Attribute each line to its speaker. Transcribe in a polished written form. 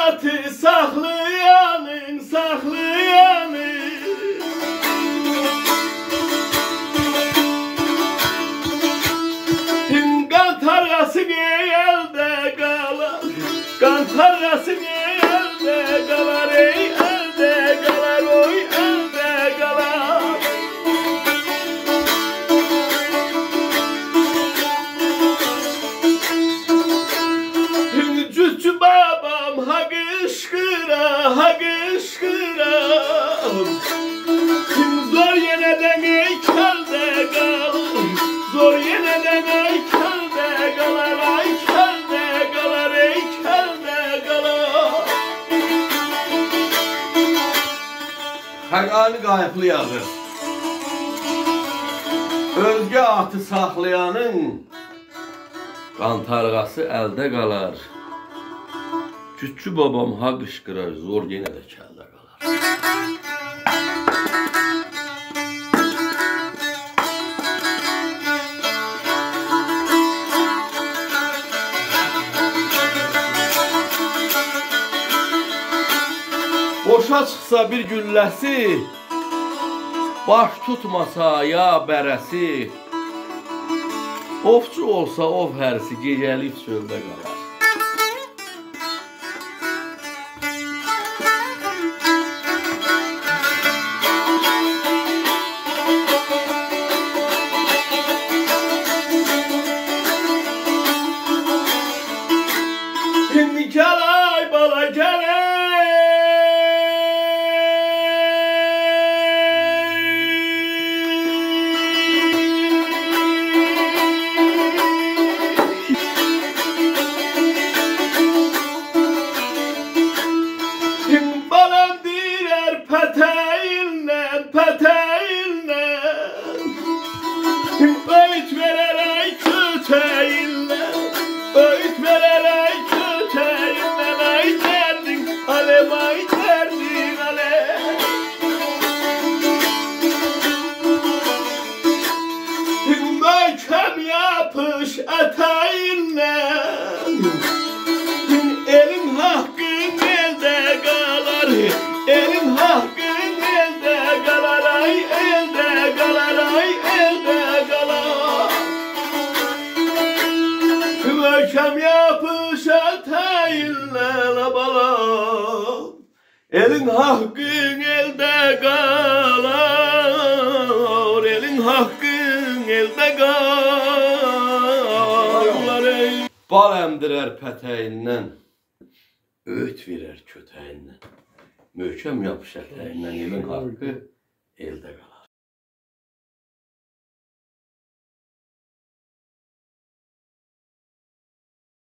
Speaker 1: atı saklayanın saklayanı. Kan tarlası elde kalar, kan tarlası elde kalar, ey elde kalar, oy elde kalar. Cüccü babam ha kışkıra, ha kışkıra. Zor yeneden ey kelde kalar, zor yeneden ey kelde kalar, ay kelde kalar, ey kelde kalar. Həqani qayıqlı yazır. Özgə atı saxlayanın qantarğası əldə qalar. Cüccü babam ha qışqırar, zor yenə də kəldə qalar. Boşa çıxsa bir gülləsi, baş tutmasa ya bərəsi, ovçu olsa ov hərsi gecəlib çöldə qalar. Şimdi gəl ay bala gəl ey. Balam deyər pətəyinlə, pətəyinlə, öyt verər ay kötəyinlə, öyt verər ay kötəyinlə, ay dərdin alem, ay dərdin alem. Möhkəm yapış ətəyinlə, elin haqqın elde qalar, elin haqqın elde qalar, ay elde qalar, ay elde qalar. Möhkəm yapış ətəyinlə la balam, elin haqqın elde qalar, elin haqqın elde qalar. Bal əmdirər pətəyindən, öğüt verər kötəyindən, möhkəm yapış ətəyindən, elin haqqı elde qalar.